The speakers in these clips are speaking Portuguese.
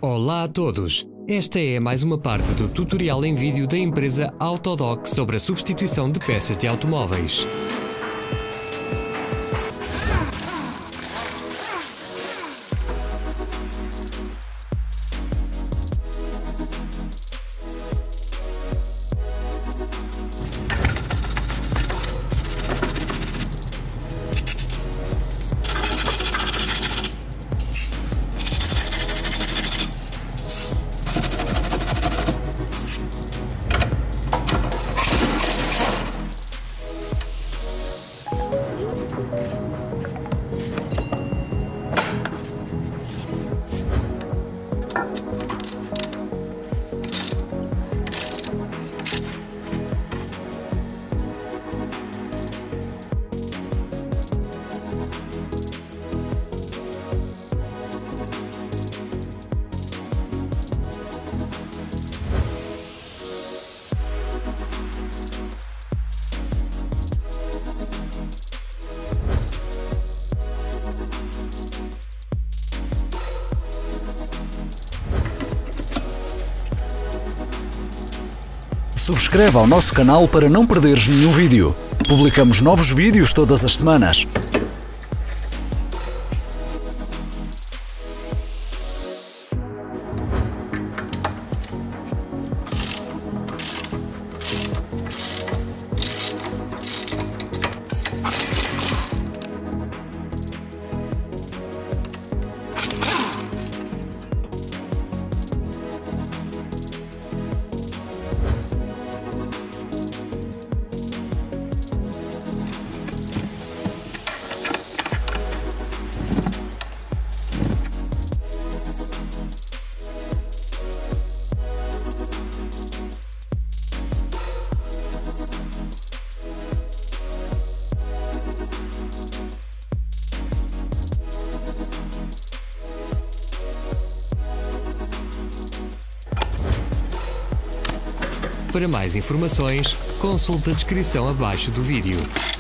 Olá a todos! Esta é mais uma parte do tutorial em vídeo da empresa Autodoc sobre a substituição de peças de automóveis. Subscreve ao nosso canal para não perderes nenhum vídeo. Publicamos novos vídeos todas as semanas. Para mais informações, consulte a descrição abaixo do vídeo.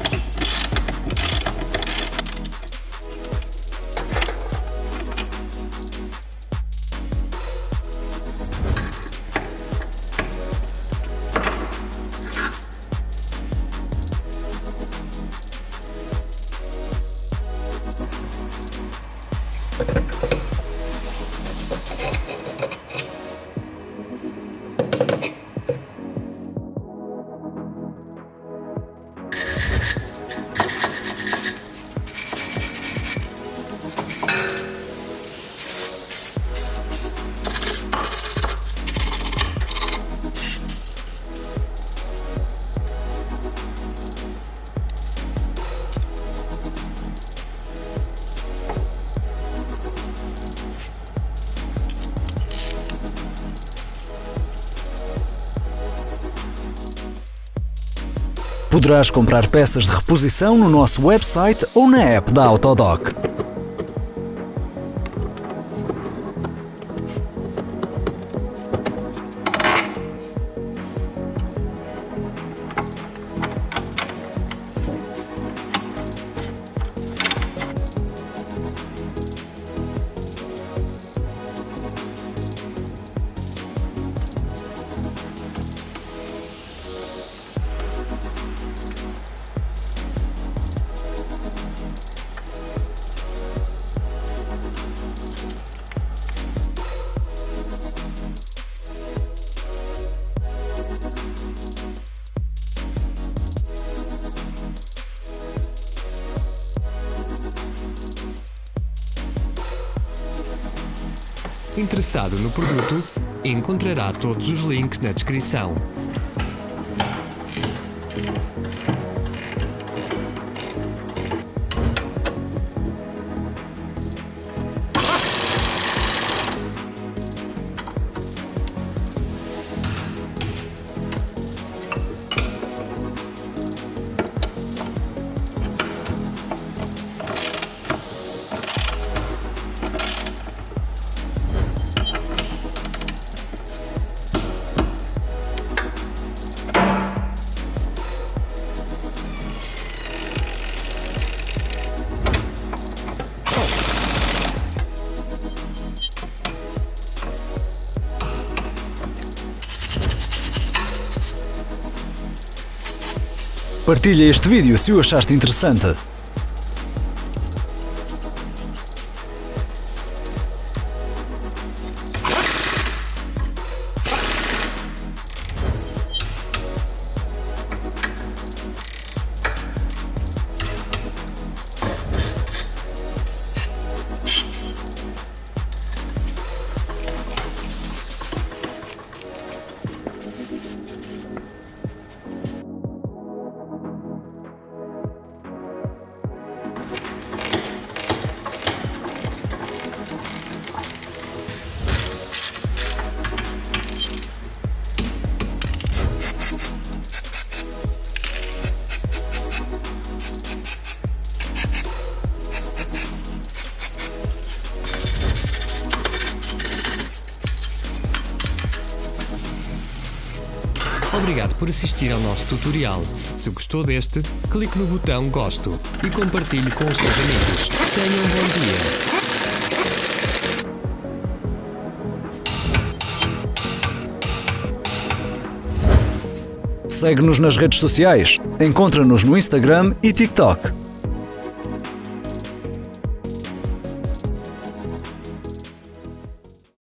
Poderás comprar peças de reposição no nosso website ou na app da Autodoc. Interessado no produto, encontrará todos os links na descrição. Partilha este vídeo se o achaste interessante. Obrigado por assistir ao nosso tutorial. Se gostou deste, clique no botão Gosto e compartilhe com os seus amigos. Tenham um bom dia. Segue-nos nas redes sociais. Encontra-nos no Instagram e TikTok.